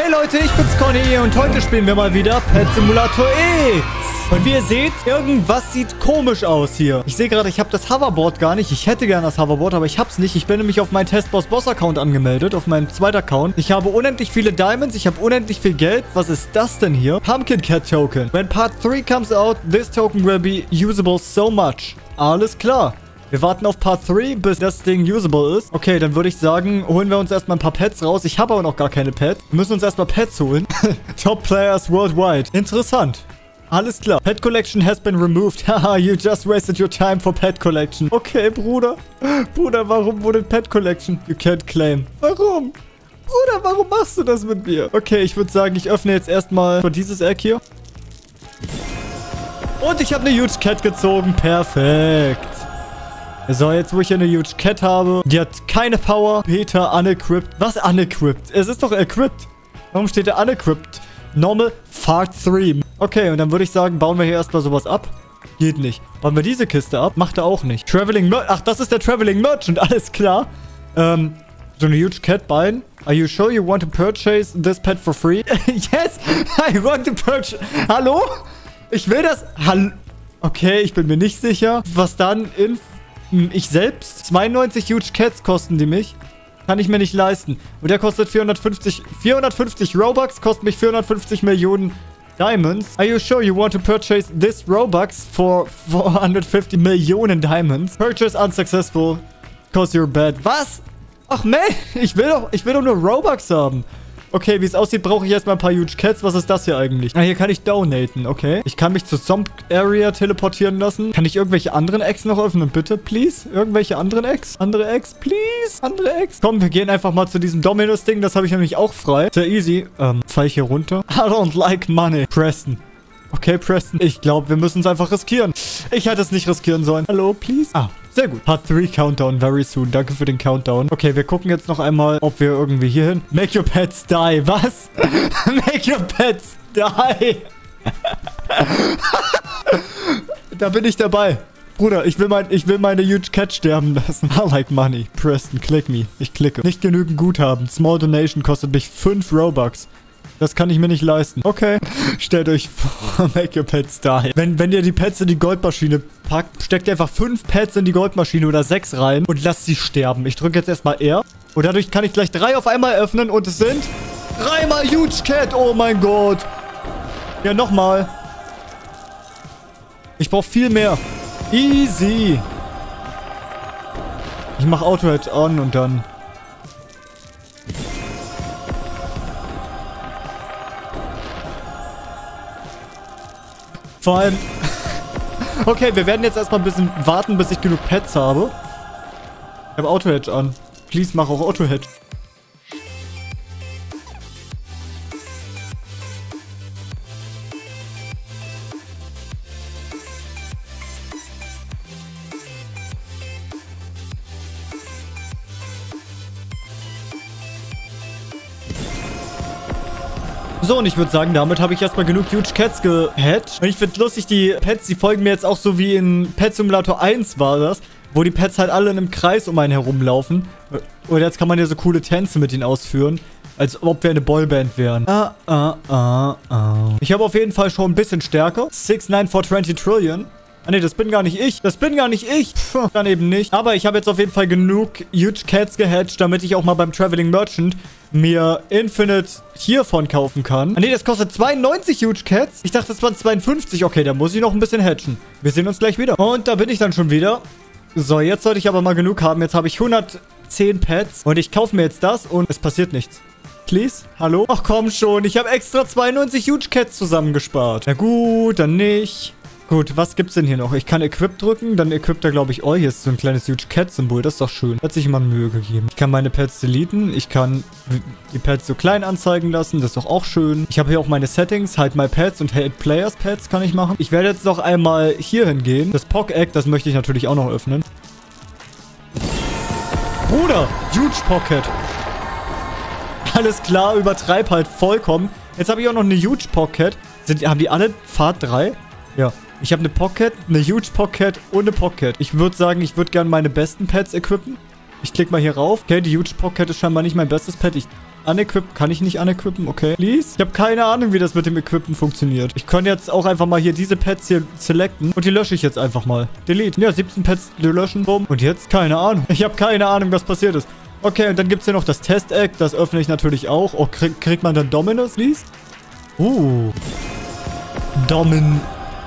Hey Leute, ich bin's Conny und heute spielen wir mal wieder Pet Simulator X. Und wie ihr seht, irgendwas sieht komisch aus hier. Ich sehe gerade, ich habe das Hoverboard gar nicht. Ich hätte gerne das Hoverboard, aber ich hab's nicht. Ich bin nämlich auf meinen Testboss-Boss-Account angemeldet, auf meinem zweiten Account. Ich habe unendlich viele Diamonds, ich habe unendlich viel Geld. Was ist das denn hier? Pumpkin Cat Token. When Part 3 comes out, this token will be usable so much. Alles klar. Wir warten auf Part 3, bis das Ding usable ist. Okay, dann würde ich sagen, holen wir uns erstmal ein paar Pets raus. Ich habe aber noch gar keine Pets. Wir müssen uns erstmal Pets holen. Top Players worldwide. Interessant. Alles klar. Pet Collection has been removed. Haha, you just wasted your time for Pet Collection. Okay, Bruder. Bruder, warum wurde Pet Collection? You can't claim. Warum? Bruder, warum machst du das mit mir? Okay, ich würde sagen, ich öffne jetzt erstmal dieses Egg hier. Und ich habe eine Huge Cat gezogen. Perfekt. So, jetzt wo ich hier eine Huge Cat habe. Die hat keine Power. Peter unequipped. Was unequipped? Es ist doch equipped. Warum steht der unequipped? Normal Part 3. Okay, und dann würde ich sagen, bauen wir hier erstmal sowas ab. Geht nicht. Bauen wir diese Kiste ab? Macht er auch nicht. Traveling Merchant. Ach, das ist der Traveling Merchant. Alles klar. So eine Huge Cat Bein. Are you sure you want to purchase this pet for free? Yes, I want to purchase. Hallo? Ich will das. Hallo? Okay, ich bin mir nicht sicher. Was dann in... Ich selbst? 92 Huge Cats kosten die mich. Kann ich mir nicht leisten. Und der kostet 450 Robux, kostet mich 450 Millionen Diamonds. Are you sure you want to purchase this Robux for 450 Millionen Diamonds? Purchase unsuccessful, cause you're bad. Was? Ach man, ich will doch nur Robux haben. Okay, wie es aussieht, brauche ich erstmal ein paar Huge Cats. Was ist das hier eigentlich? Ah, hier kann ich donaten, okay. Ich kann mich zur Swamp Area teleportieren lassen. Kann ich irgendwelche anderen Eggs noch öffnen? Bitte, please? Irgendwelche anderen Eggs? Andere Eggs, please? Andere Eggs? Komm, wir gehen einfach mal zu diesem Dominus-Ding. Das habe ich nämlich auch frei. Sehr easy. Fall ich hier runter? I don't like money. Preston. Okay, Preston. Ich glaube, wir müssen es einfach riskieren. Ich hätte es nicht riskieren sollen. Hallo, please? Ah, sehr gut. Part 3 Countdown very soon. Danke für den Countdown. Okay, wir gucken jetzt noch einmal, ob wir irgendwie hier hin... Make your pets die. Was? Make your pets die. Da bin ich dabei. Bruder, ich will meine Huge Cat sterben lassen. I like money. Preston, click me. Ich klicke. Nicht genügend Guthaben. Small Donation kostet mich 5 Robux. Das kann ich mir nicht leisten. Okay. Stellt euch vor, make your pets die. Wenn ihr die Pets in die Goldmaschine packt, steckt ihr einfach 5 Pets in die Goldmaschine oder 6 rein und lasst sie sterben. Ich drücke jetzt erstmal R. Und dadurch kann ich gleich 3 auf einmal öffnen und es sind 3 mal Huge Cat. Oh mein Gott. Ja, nochmal. Ich brauche viel mehr. Easy. Ich mache Auto-Hedge on und dann... Vor allem... Okay, wir werden jetzt erstmal ein bisschen warten, bis ich genug Pets habe. Ich habe Auto-Hedge an. Please, mach auch Auto-Hedge. So, und ich würde sagen, damit habe ich erstmal genug Huge Cats gehatcht. Und ich finde es lustig, die Pets, die folgen mir jetzt auch so wie in Pet Simulator 1 war das, wo die Pets halt alle in einem Kreis um einen herumlaufen. Und jetzt kann man ja so coole Tänze mit ihnen ausführen, als ob wir eine Boyband wären. Ich habe auf jeden Fall schon ein bisschen stärker. 69420 Trillion. Ah ne, das bin gar nicht ich. Das bin gar nicht ich. Pff, dann eben nicht. Aber ich habe jetzt auf jeden Fall genug Huge Cats gehatcht, damit ich auch mal beim Traveling Merchant mir Infinite hiervon kaufen kann. Ah ne, das kostet 92 Huge Cats. Ich dachte, das waren 52. Okay, da muss ich noch ein bisschen hatchen. Wir sehen uns gleich wieder. Und da bin ich dann schon wieder. So, jetzt sollte ich aber mal genug haben. Jetzt habe ich 110 Pets. Und ich kaufe mir jetzt das und es passiert nichts. Please? Hallo? Ach komm schon. Ich habe extra 92 Huge Cats zusammengespart. Na gut, dann nicht. Gut, was gibt's denn hier noch? Ich kann Equip drücken, dann equipt er, glaube ich, oh, hier ist so ein kleines Huge Cat-Symbol. Das ist doch schön. Hat sich immer Mühe gegeben. Ich kann meine Pets deleten. Ich kann die Pets so klein anzeigen lassen. Das ist doch auch schön. Ich habe hier auch meine Settings. Hide my Pets und Hide Players Pets kann ich machen. Ich werde jetzt noch einmal hier hingehen. Das Pock-Egg, das möchte ich natürlich auch noch öffnen. Bruder, Huge Pocket. Alles klar, übertreib halt vollkommen. Jetzt habe ich auch noch eine Huge Pocket. Haben die alle Pfad 3? Ja. Ich habe eine Pocket, eine Huge Pocket und eine Pocket. Ich würde sagen, ich würde gerne meine besten Pets equippen. Ich klicke mal hier rauf. Okay, die Huge Pocket ist scheinbar nicht mein bestes Pet. Unequip kann ich nicht unequippen, okay. Please? Ich habe keine Ahnung, wie das mit dem Equippen funktioniert. Ich kann jetzt auch einfach mal hier diese Pets hier selecten und die lösche ich jetzt einfach mal. Delete. Ja, 17 Pets löschen. Boom. Und jetzt? Keine Ahnung. Ich habe keine Ahnung, was passiert ist. Okay, und dann gibt es hier noch das Test-Egg. Das öffne ich natürlich auch. Oh, kriegt man dann Dominus, please? Domin-Man?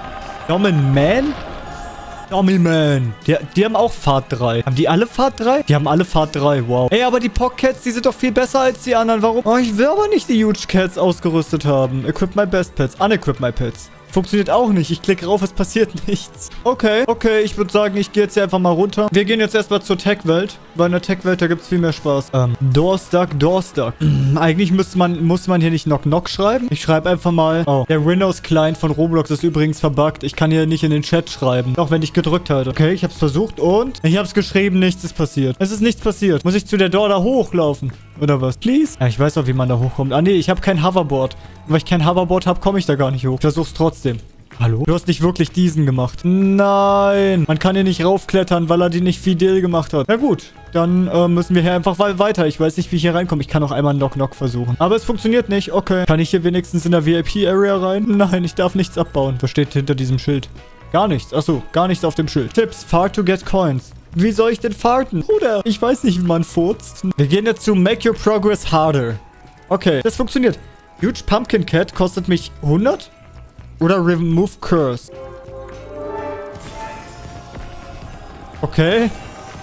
Domin-Man. Die haben auch Fahrt 3. Haben die alle Fahrt 3? Die haben alle Fahrt 3. Wow. Ey, aber die Pockcats, die sind doch viel besser als die anderen. Warum? Oh, ich will aber nicht die Huge Cats ausgerüstet haben. Equip my best pets. Unequip my pets. Funktioniert auch nicht. Ich klicke rauf, es passiert nichts. Okay, ich würde sagen, ich gehe jetzt hier einfach mal runter. Wir gehen jetzt erstmal zur Tech-Welt. Weil in der Tech-Welt, da gibt es viel mehr Spaß. Doorstuck. Eigentlich muss man hier nicht Knock-Knock schreiben. Ich schreibe einfach mal, der Windows-Client von Roblox ist übrigens verbuggt. Ich kann hier nicht in den Chat schreiben. Auch wenn ich gedrückt halte. Okay, ich habe es versucht und ich habe es geschrieben, nichts ist passiert. Es ist nichts passiert. Muss ich zu der Door da hochlaufen? Oder was? Please? Ja, ich weiß auch, wie man da hochkommt. Ah, nee, ich habe kein Hoverboard. Weil ich kein Hoverboard habe, komme ich da gar nicht hoch. Ich versuch's trotzdem. Hallo? Du hast nicht wirklich diesen gemacht. Nein. Man kann hier nicht raufklettern, weil er die nicht fidel gemacht hat. Na gut. Dann müssen wir hier einfach weiter. Ich weiß nicht, wie ich hier reinkomme. Ich kann auch einmal Knock-Knock versuchen. Aber es funktioniert nicht. Okay. Kann ich hier wenigstens in der VIP-Area rein? Nein, ich darf nichts abbauen. Was steht hinter diesem Schild? Gar nichts. Achso, gar nichts auf dem Schild. Tipps. Fart to get coins. Wie soll ich denn farten? Bruder, ich weiß nicht, wie man furzt. Wir gehen jetzt zu Make Your Progress Harder. Okay, das funktioniert. Huge Pumpkin Cat kostet mich 100? Oder Remove Curse. Okay.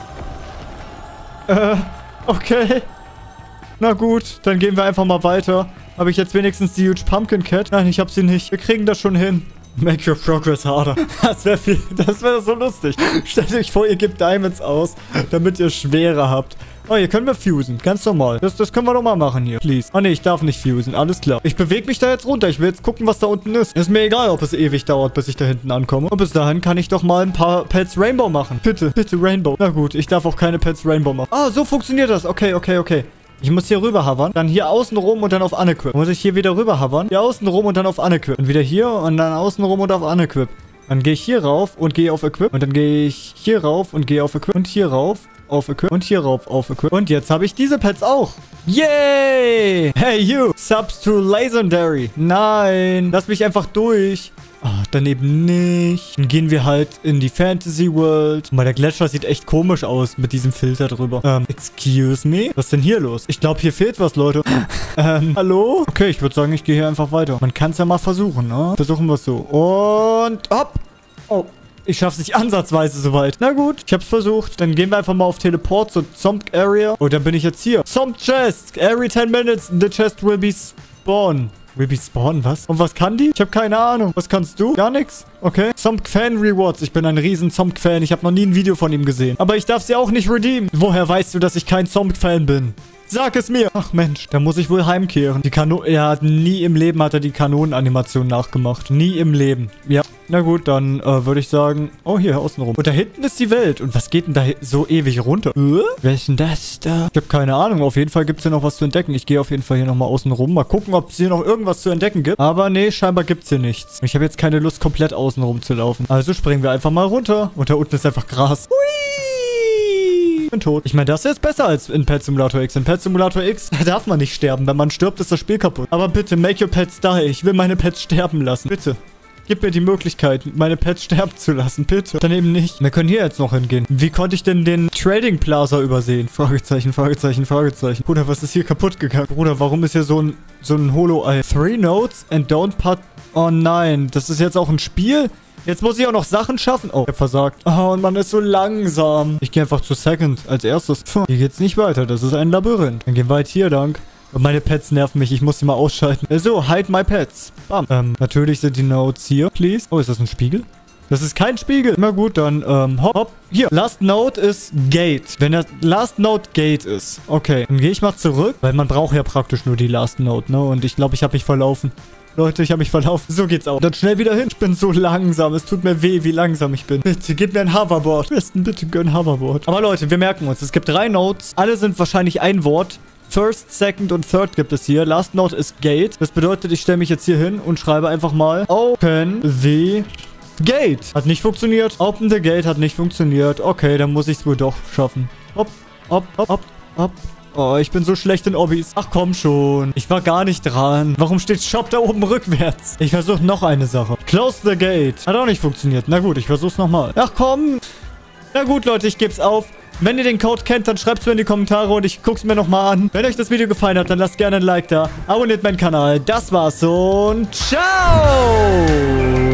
Okay. Na gut, dann gehen wir einfach mal weiter. Habe ich jetzt wenigstens die Huge Pumpkin Cat? Nein, ich habe sie nicht. Wir kriegen das schon hin. Make your progress harder. Das wäre so lustig. Stellt euch vor, ihr gebt Diamonds aus, damit ihr schwerer habt. Oh, hier können wir fusen. Ganz normal. Das können wir doch mal machen hier. Please. Oh ne, ich darf nicht fusen. Alles klar. Ich bewege mich da jetzt runter. Ich will jetzt gucken, was da unten ist. Ist mir egal, ob es ewig dauert, bis ich da hinten ankomme. Und bis dahin kann ich doch mal ein paar Pets Rainbow machen. Bitte, bitte Rainbow. Na gut, ich darf auch keine Pets Rainbow machen. Ah, so funktioniert das. Okay. Ich muss hier rüber hovern, dann hier außen rum und dann auf Unequip. Muss ich hier wieder rüber hovern, hier außen rum und dann auf Unequip. Und wieder hier und dann außen rum und auf Unequip. Dann gehe ich hier rauf und gehe auf Equip. Und dann gehe ich hier rauf und gehe auf Equip. Und hier rauf auf Equip. Und hier rauf auf Equip. Und jetzt habe ich diese Pets auch. Yay! Hey you! Subs to Legendary. Nein! Lass mich einfach durch. Ah, dann eben nicht. Dann gehen wir halt in die Fantasy World. Mal, der Gletscher sieht echt komisch aus mit diesem Filter drüber. Excuse me? Was ist denn hier los? Ich glaube, hier fehlt was, Leute. Hallo? Okay, ich würde sagen, ich gehe hier einfach weiter. Man kann es ja mal versuchen, ne? Versuchen wir es so. Und hopp. Oh. Ich schaff's nicht ansatzweise soweit. Na gut, ich hab's versucht. Dann gehen wir einfach mal auf Teleport zur Zomb Area. Oh, dann bin ich jetzt hier. Zomb Chest. Every 10 minutes the chest will be spawn. Will be spawn, was? Und was kann die? Ich habe keine Ahnung. Was kannst du? Gar nichts? Okay. Zomb Fan Rewards. Ich bin ein riesen Zomb Fan. Ich habe noch nie ein Video von ihm gesehen. Aber ich darf sie auch nicht redeemen. Woher weißt du, dass ich kein Zomb Fan bin? Sag es mir. Ach Mensch, da muss ich wohl heimkehren. Nie im Leben hat er die Kanonenanimation nachgemacht. Nie im Leben. Ja. Na gut, dann würde ich sagen, oh, hier außenrum. Und da hinten ist die Welt. Und was geht denn da so ewig runter? Wer ist denn das da? Ich habe keine Ahnung. Auf jeden Fall gibt es hier noch was zu entdecken. Ich gehe auf jeden Fall hier nochmal außen rum. Mal gucken, ob es hier noch irgendwas zu entdecken gibt. Aber nee, scheinbar gibt es hier nichts. Ich habe jetzt keine Lust, komplett außen rum zu laufen. Also springen wir einfach mal runter. Und da unten ist einfach Gras. Hui! Ich bin tot. Ich meine, das ist jetzt besser als in Pet Simulator X. In Pet Simulator X darf man nicht sterben. Wenn man stirbt, ist das Spiel kaputt. Aber bitte, make your pets die. Ich will meine Pets sterben lassen. Bitte. Gib mir die Möglichkeit, meine Pets sterben zu lassen, bitte. Dann eben nicht. Wir können hier jetzt noch hingehen. Wie konnte ich denn den Trading Plaza übersehen? Fragezeichen, Fragezeichen, Fragezeichen. Bruder, was ist hier kaputt gegangen? Bruder, warum ist hier so ein Holo-Ei? 3 Notes and don't put... Oh nein, das ist jetzt auch ein Spiel? Jetzt muss ich auch noch Sachen schaffen. Oh, ich hab versagt. Oh, und man ist so langsam. Ich gehe einfach zu Second als erstes. Hier geht's nicht weiter. Das ist ein Labyrinth. Dann gehen wir halt hier lang. Und meine Pets nerven mich. Ich muss sie mal ausschalten. So, hide my pets. Bam. Natürlich sind die Notes hier. Please. Oh, ist das ein Spiegel? Das ist kein Spiegel. Na gut, dann, hopp. Hier. Last Note ist Gate. Wenn das Last Note Gate ist. Okay. Dann gehe ich mal zurück. Weil man braucht ja praktisch nur die Last Note, ne? Und ich glaube, ich habe mich verlaufen. Leute, ich habe mich verlaufen. So geht's auch. Dann schnell wieder hin. Ich bin so langsam. Es tut mir weh, wie langsam ich bin. Bitte, gib mir ein Hoverboard. Besten, bitte gönn Hoverboard. Aber Leute, wir merken uns. Es gibt 3 Notes. Alle sind wahrscheinlich ein Wort. First, Second und Third gibt es hier. Last Note ist Gate. Das bedeutet, ich stelle mich jetzt hier hin und schreibe einfach mal Open the Gate. Hat nicht funktioniert. Open the Gate hat nicht funktioniert. Okay, dann muss ich es wohl doch schaffen. Hopp, hopp, hopp, hopp, Oh, ich bin so schlecht in Obbys. Ach, komm schon. Ich war gar nicht dran. Warum steht Shop da oben rückwärts? Ich versuche noch eine Sache. Close the gate. Hat auch nicht funktioniert. Na gut, ich versuch's nochmal. Ach, komm. Na gut, Leute, ich geb's auf. Wenn ihr den Code kennt, dann schreibt es mir in die Kommentare und ich guck's mir nochmal an. Wenn euch das Video gefallen hat, dann lasst gerne ein Like da. Abonniert meinen Kanal. Das war's und ciao!